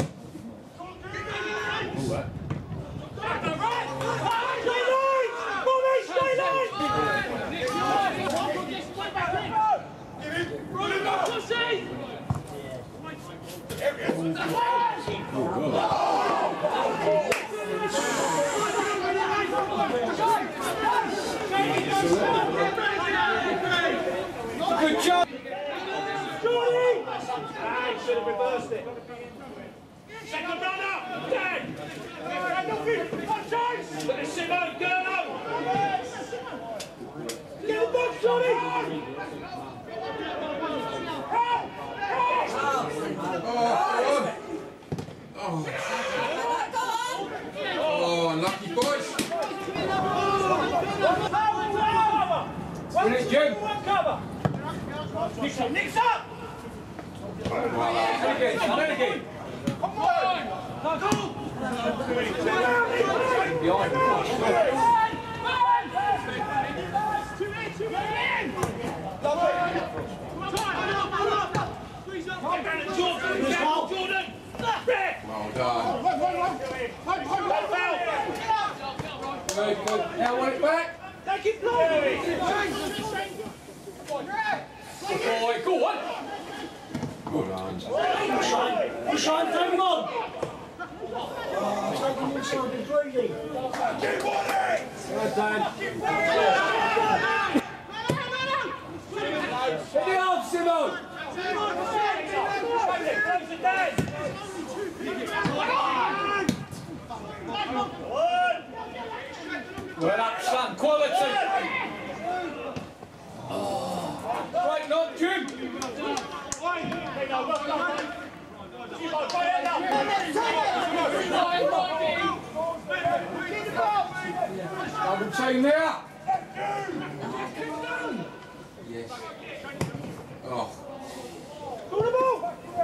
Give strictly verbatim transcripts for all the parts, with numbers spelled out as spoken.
Good job! Jordy! Ah, he should have reversed it. Second runner! Dead! One chance! Look at Simone, girl up! Get the box, Johnny! Oh, oh. Oh, unlucky boys! Finish, Jim! Cover! Nick's up! Nick's up! Renegade! Renegade! Come on! Go! Behind. Jordan! Well done. Good, good. Now want it back? Take it slowly! Boy, go on! Good on. Push on, take him on! Take him inside the breathing. Well done. Hit it off, Simone! Close it down! Well up, son. Quality. Right, not Jim. Double team there. Yes. Oh. Pull the ball!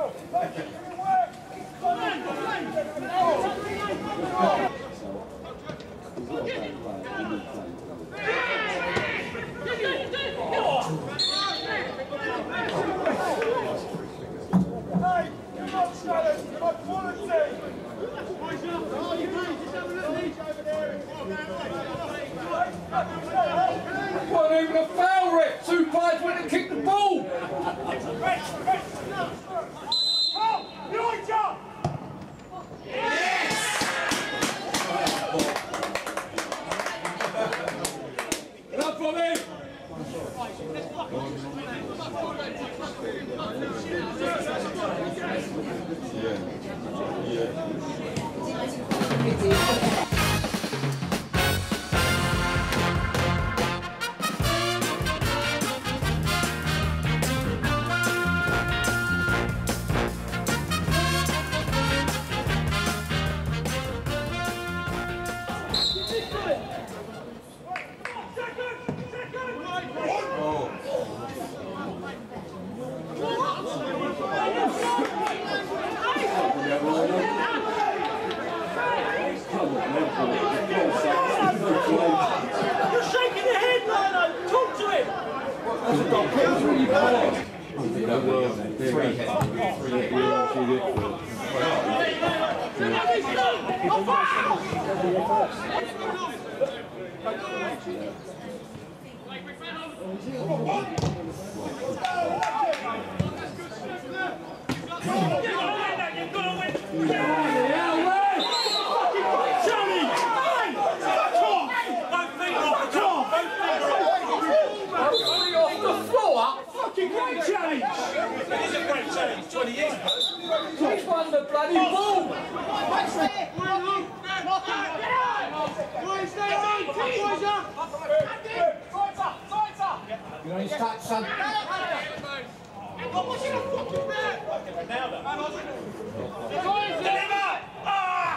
Wasn't even a foul, ref. Two players went and kicked the ball. Enough for me. Yeah. Yeah. You're shaking your head, Lino! Talk to him! Three hit. Three Great challenge! It is a great challenge, twenty years ago. He's won the bloody ball! You only start, son. Deliver! Ah!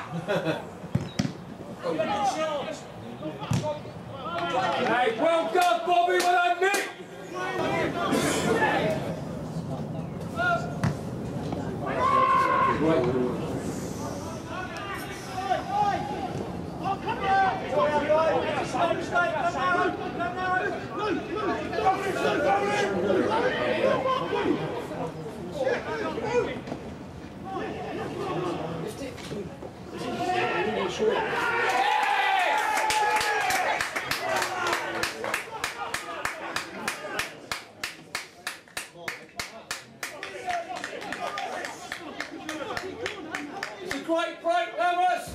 Hey, well done, Bobby, well done, Nick! It's a great break, Lammas.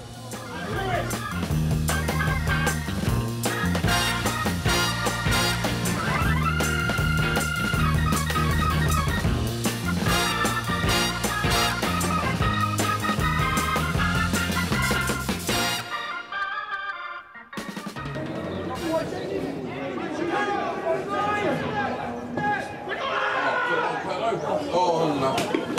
Oh no.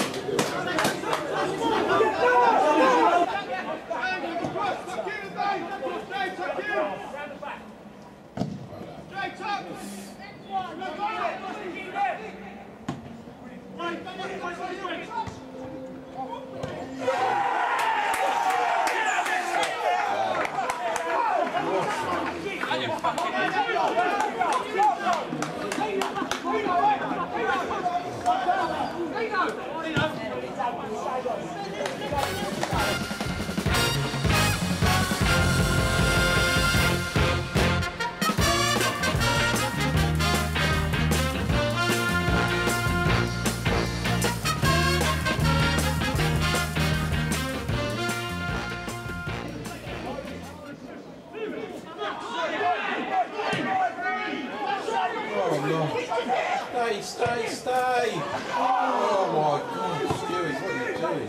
Stay, stay, stay! Oh my God, Stewie, what are you doing?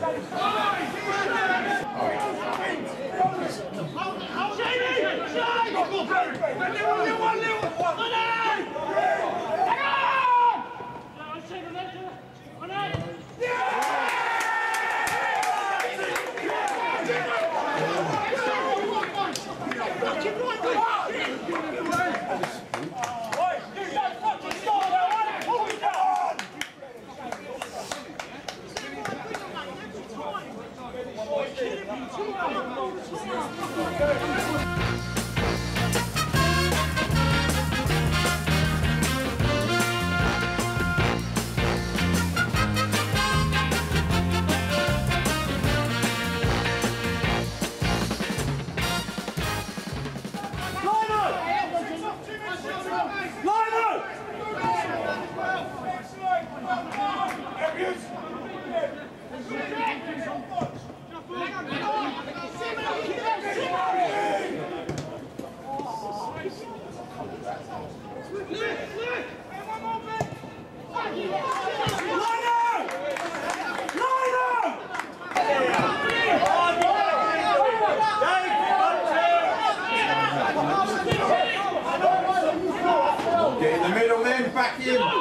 Get in the middle then, back in. Come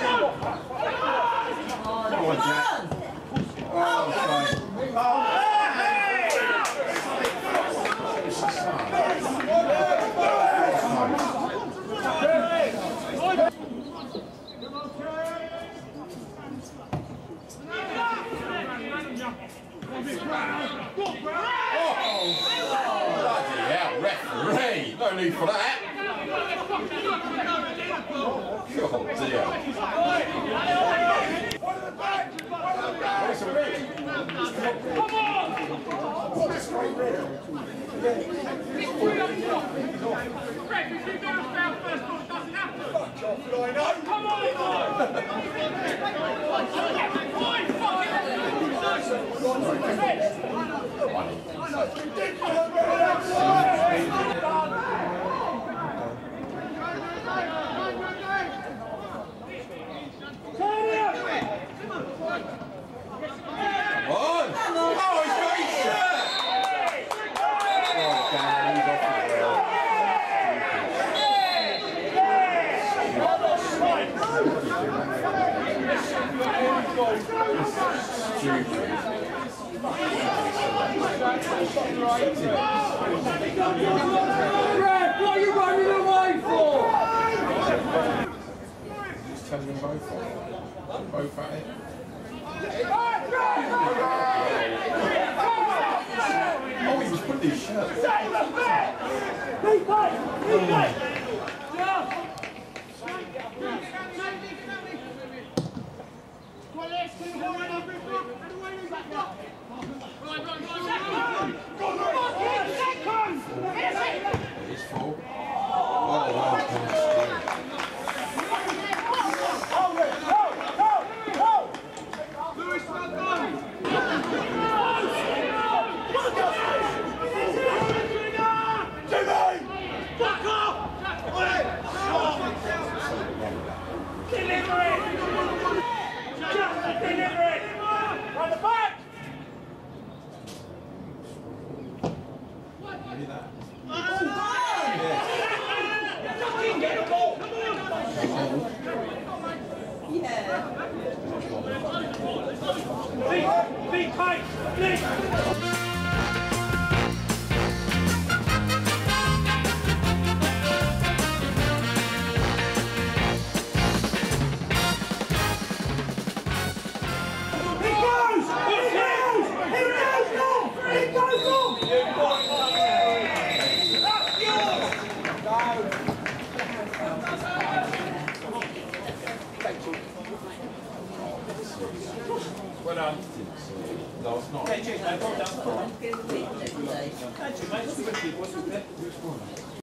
on, Jack. Oh, sorry. Bloody hell, referee! No need for that. Oh dear. Come on! Brad, what are you running away for? Just telling them both off. Both at it. Oh, he was putting his shirt. Right, right, right, right. that. Get the ball! Come on! Yeah. Big, big pace! Big! Well done. No, it's not. Good week, let's say.